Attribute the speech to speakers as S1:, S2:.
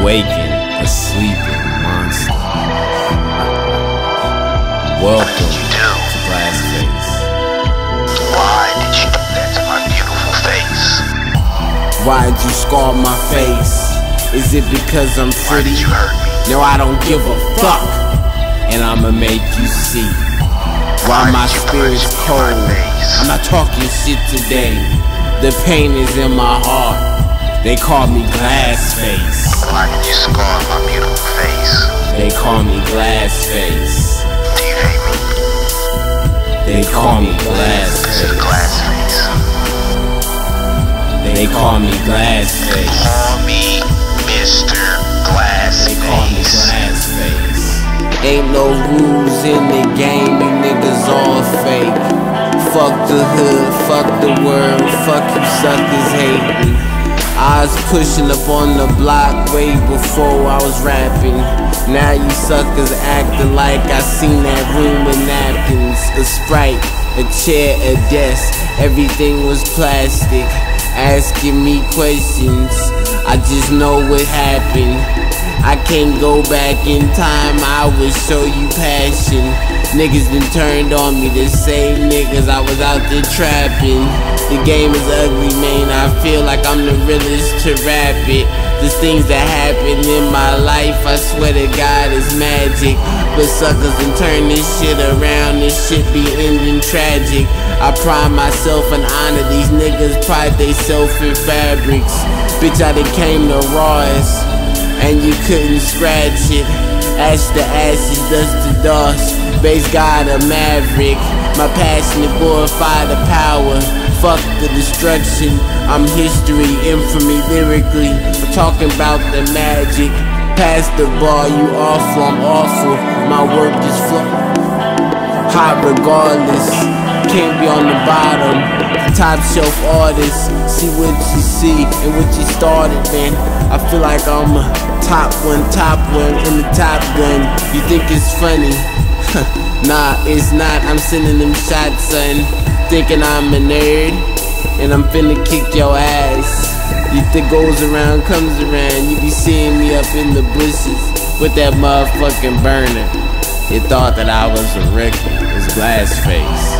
S1: awaken a sleeping monster. Welcome to Glassface.
S2: Why did you do that to my beautiful face?
S1: Why'd you scar my face? Is it because I'm
S2: Why
S1: pretty?
S2: did you hurt me?
S1: No, I don't give a fuck. And I'ma make you see why my spirit's cold. I'm not talking shit today. The pain is in my heart. They call me Glassface.
S2: Why did you scar my beautiful face?
S1: They call me Glassface.
S2: Do you hate me?
S1: They call me
S2: This is
S1: Glassface.
S2: Glassface.
S1: They call me Glassface.
S2: Call me Mr.
S1: They call me
S2: Glassface.
S1: Glassface. Ain't no rules in the game, you niggas all fake. Fuck the hood, fuck the world, fuck you suckers hate me. I was pushing up on the block way before I was rapping. Now you suckers acting like I seen that room with napkins. A Sprite, a chair, a desk, everything was plastic. Asking me questions, I just know what happened. I can't go back in time, I would show you passion. Niggas done turned on me, the same niggas I was out there trapping. The game is ugly, man, I feel like I'm the realest to rap it. There's things that happen in my life, I swear to God it's magic. But suckers done turn this shit around, this shit be ending tragic. I pride myself and honor these niggas, pride they self in fabrics. Bitch, I done came to rawest, and you couldn't scratch it. Ash to ashes, dust to dust. Base God a maverick. My passionate glorify the power. Fuck the destruction. I'm history, infamy, lyrically. I'm talking about the magic. Pass the bar, you awful, I'm awful. My work is hot regardless. Can't be on the bottom. Top shelf artist. See what you see and what you started, man. I feel like I'm a top one in the Top Gun. You think it's funny? Nah, it's not. I'm sending them shots, son. Thinking I'm a nerd, and I'm finna kick your ass. You think goes around comes around. You be seeing me up in the bushes with that motherfucking burner. You thought that I was a record. It's Glassface.